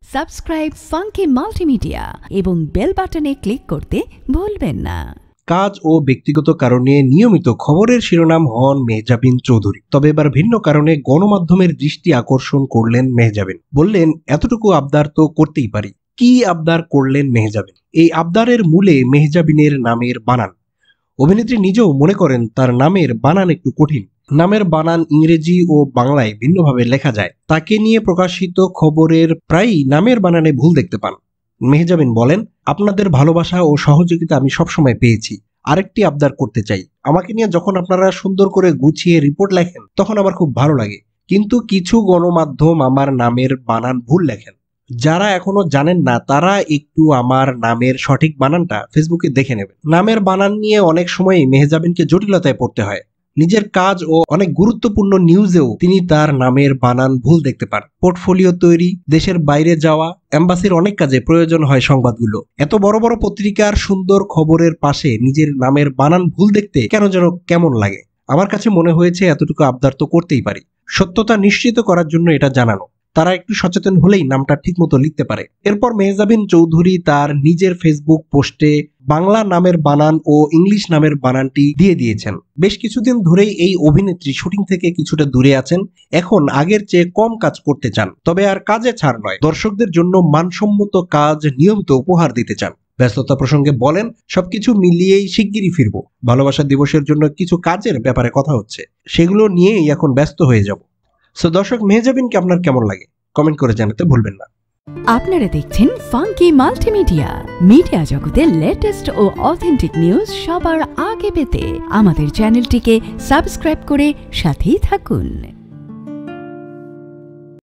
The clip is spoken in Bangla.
সাবস্ক্রাইব ফাঙ্কি মাল্টিমিডিয়া এবং বেল বাটনে ক্লিক করতে ভুলবেন না। কাজ ও ব্যক্তিগত কারণে নিয়মিত খবরের শিরোনাম হন মেহজাবিন চৌধুরী। তবে এবার ভিন্ন কারণে গণমাধ্যমের দৃষ্টি আকর্ষণ করলেন মেহজাবিন। বললেন, এতটুকু আবদার তো করতেই পারি। কি আবদার করলেন মেহজাবিন? এই আবদারের মূলে মেহজাবিনের নামের বানান। অভিনেত্রী নিজেও মনে করেন তার নামের বানান একটু কঠিন। নামের বানান ইংরেজি ও বাংলায় ভিন্নভাবে লেখা যায়। তাকে নিয়ে প্রকাশিত খবরের প্রায়ই নামের বানানে ভুল দেখতে পান। মেহজাবিন বলেন, আপনাদের ভালোবাসা ও সহযোগিতা আমি সবসময় পেয়েছি। আরেকটি আবদার করতে চাই। আমাকে নিয়ে যখন আপনারা সুন্দর করে গুছিয়ে রিপোর্ট লেখেন তখন আমার খুব ভালো লাগে, কিন্তু কিছু গণমাধ্যম আমার নামের বানান ভুল লেখেন। যারা এখনো জানেন না তারা একটু আমার নামের সঠিক বানানটা ফেসবুকে দেখে নেবেন। নামের বানান নিয়ে অনেক সময় মেহজাবিনকে জটিলতায় পড়তে হয়। নিজের কাজ ও অনেক গুরুত্বপূর্ণ নিউজেও তিনি তার নামের বানান ভুল দেখতে পান। পোর্টফোলিও তৈরি, দেশের বাইরে যাওয়া, এম্বাসির অনেক কাজে প্রয়োজন হয় সংবাদগুলো। এত বড় বড় পত্রিকার সুন্দর খবরের পাশে নিজের নামের বানান ভুল দেখতে কেন যেন কেমন লাগে। আমার কাছে মনে হয়েছে এতটুকু আবদার তো করতেই পারি। সত্যতা নিশ্চিত করার জন্য এটা জানানো। তারা একটু সচেতন হলেই নামটা ঠিকমতো লিখতে পারে। এরপর মেহজাবিন চৌধুরী তার নিজের ফেসবুক পোস্টে বাংলা নামের বানান ও ইংলিশ নামের বানানটি দিয়ে দিয়েছেন। বেশ কিছুদিন ধরেই এই অভিনেত্রী শুটিং থেকে কিছুটা দূরে আছেন। এখন আগের চেয়ে কম কাজ করতে চান, তবে আর কাজে ছাড় নয়, দর্শকদের জন্য মানসম্মত কাজ নিয়মিত উপহার দিতে চান। ব্যস্ততা প্রসঙ্গে বলেন, সবকিছু মিলিয়েই শিগগিরই ফিরবো। ভালোবাসা দিবসের জন্য কিছু কাজের ব্যাপারে কথা হচ্ছে, সেগুলো নিয়েই এখন ব্যস্ত হয়ে যাব। সো দর্শক, মেহজাবিনকে আপনার কেমন লাগে কমেন্ট করে জানাতে ভুলবেন না। আপনারা দেখছেন ফাঙ্কি মাল্টিমিডিয়া। মিডিয়া জগতের লেটেস্ট ও অথেন্টিক নিউজ সবার আগে পেতে আমাদের চ্যানেলটিকে সাবস্ক্রাইব করে সাথেই থাকুন।